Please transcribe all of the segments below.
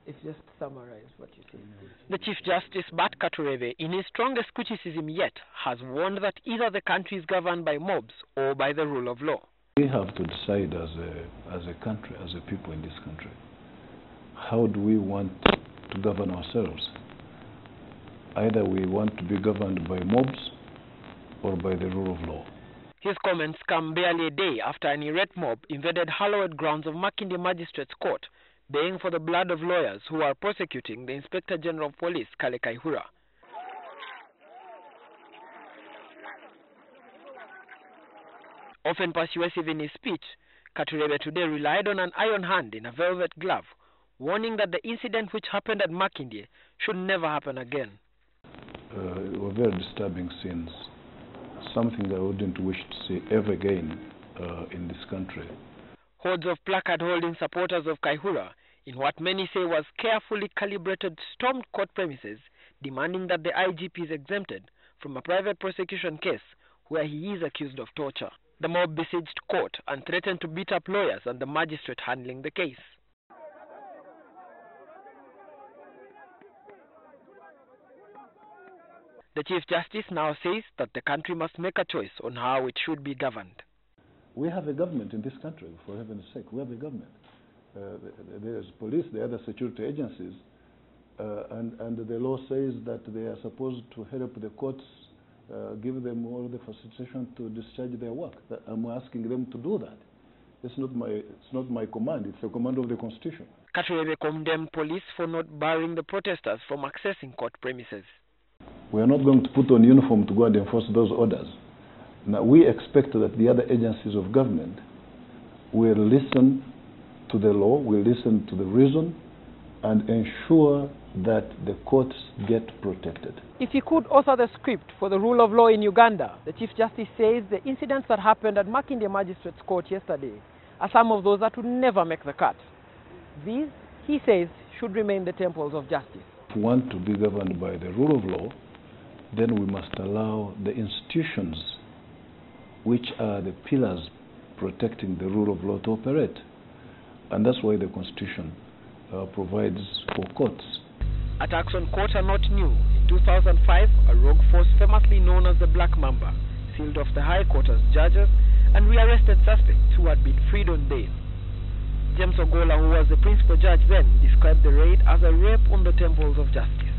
if just summarize what you say. The Chief Justice Bart Katureebe, in his strongest criticism yet, has warned that either the country is governed by mobs or by the rule of law. We have to decide as a country, as a people in this country, how do we want to govern ourselves? Either we want to be governed by mobs or by the rule of law. His comments come barely a day after an irate mob invaded hallowed grounds of Makindye Magistrates Court, baying for the blood of lawyers who are prosecuting the Inspector General of Police, Kale Kayihura. Often persuasive in his speech, Katureebe today relied on an iron hand in a velvet glove, warning that the incident which happened at Makindye should never happen again. Were very disturbing scenes, something I wouldn't wish to see ever again in this country. Hordes of placard-holding supporters of Kayihura, in what many say was carefully calibrated, stormed court premises, demanding that the IGP is exempted from a private prosecution case where he is accused of torture. The mob besieged court and threatened to beat up lawyers and the magistrate handling the case. The Chief Justice now says that the country must make a choice on how it should be governed. We have a government in this country, for heaven's sake. We have a government. There is police, there are other security agencies, and the law says that they are supposed to help the courts, give them all the facilitation to discharge their work. I'm asking them to do that. It's not my command, it's a command of the Constitution. Katureebe condemned police for not barring the protesters from accessing court premises. We are not going to put on uniform to go and enforce those orders. Now, we expect that the other agencies of government will listen to the law, will listen to the reason, and ensure that the courts get protected. If you could author the script for the rule of law in Uganda, the Chief Justice says the incidents that happened at Makindye Magistrates Court yesterday are some of those that would never make the cut. These, he says, should remain the temples of justice. If we want to be governed by the rule of law, then we must allow the institutions which are the pillars protecting the rule of law to operate. And that's why the Constitution provides for courts. Attacks on court are not new. In 2005, a rogue force famously known as the Black Mamba sealed off the High Court as judges and rearrested suspects who had been freed on bail. James Ogola, who was the principal judge then, described the raid as a rape on the temples of justice.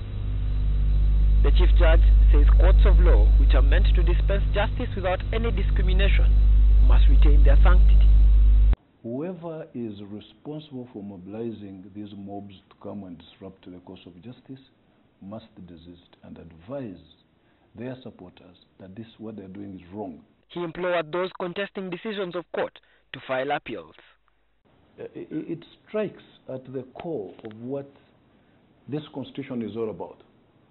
The Chief Judge says courts of law, which are meant to dispense justice without any discrimination, must retain their sanctity. Whoever is responsible for mobilizing these mobs to come and disrupt the course of justice must desist and advise their supporters that this, what they're doing, is wrong. He implored those contesting decisions of court to file appeals. It strikes at the core of what this Constitution is all about.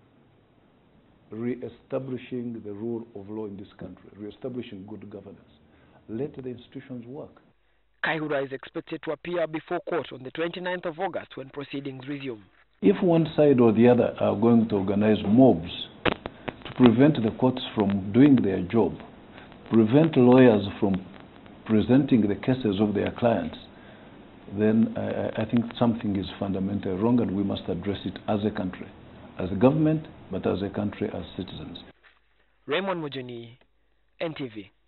Re-establishing the rule of law in this country, re-establishing good governance. Let the institutions work. Kayihura is expected to appear before court on the 29th of August when proceedings resume. If one side or the other are going to organize mobs to prevent the courts from doing their job, prevent lawyers from presenting the cases of their clients, then I think something is fundamentally wrong, and we must address it as a country, as a government, but as a country, as citizens. Raymond Mujuni, NTV.